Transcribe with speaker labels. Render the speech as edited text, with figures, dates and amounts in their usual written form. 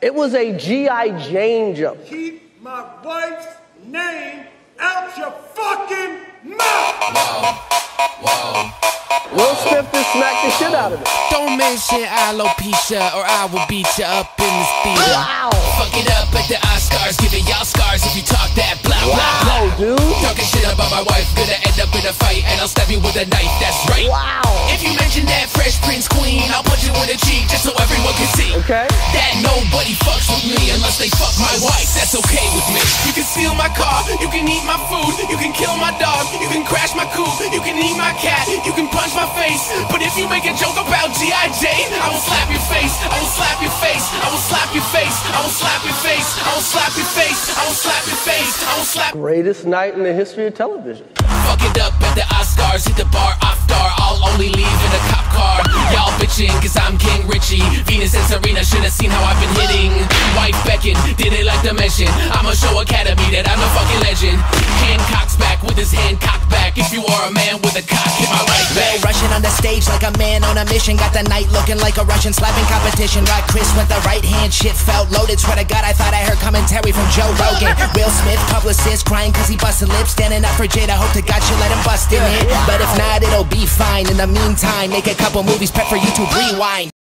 Speaker 1: It was a G.I. Jane jump.
Speaker 2: Keep my wife's name out your fucking mouth!
Speaker 3: Whoa, whoa.
Speaker 1: Will Smith just smacked the shit out of it.
Speaker 3: Don't mention alopecia or I will beat you up in this theater.
Speaker 1: Wow.
Speaker 3: Fuck it up at the Oscars, giving y'all scars if you talk that blah blah blah.
Speaker 1: Wow, dude.
Speaker 3: Talking shit about my wife, gonna end up in a fight and I'll stab you with a knife, that's right.
Speaker 1: Wow.
Speaker 3: If you mention that Fresh Prince Queen, I'll punch you in the cheek just so everyone can see.
Speaker 1: Okay.
Speaker 3: That nobody fucks with me unless they fuck my wife, that's okay with me. You can steal my car, you can eat my food, you can kill my dog, you can crash my coupe, you can eat my cat, you can punch my face. But if you make a joke about G.I. Jane, I will slap your face, I will slap your face, I will slap your face, I will slap your face, I will slap your face, I will slap your face, I will slap.
Speaker 1: Greatest night in the history of television.
Speaker 3: Fuck it up at the Oscars, hit the bar off star, I'll only leave in a cop car. Y'all bitching cause I'm King Richie, Venus and Serena should've seen how I've been hitting. Wife Beckon, didn't like to mention, I'm a show academy that I'm a fucking legend. Hancock's back with his hand cocked back, if you are a man with a cock, hit my right back.
Speaker 4: Rushing on the stage like a man on a mission, got the night looking like a Russian slapping competition. Rock Chris with the right hand, shit felt loaded, swear to God I thought I heard commentary from Joe Rogan. Will Smith, publicist, crying cause he busted lips, standing up for Jada, hope to God she'll let him bust in it. But if not, it'll be fine. In the meantime, make a couple movies, prep for YouTube Rewind.